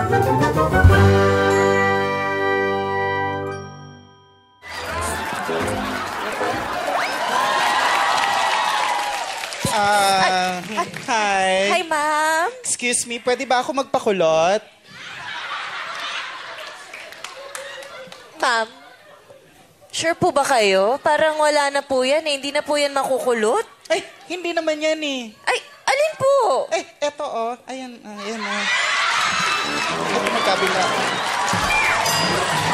Hi. Hi, ma'am. Excuse me, pwede ba ako magpakulot? Ma'am, sure po ba kayo? Parang wala na po yan eh. Hindi na po yan makukulot. Ay, hindi naman yan eh. Ay, alin po? Ay, eto oh. Ayan, ayan oh. Ito magkabila.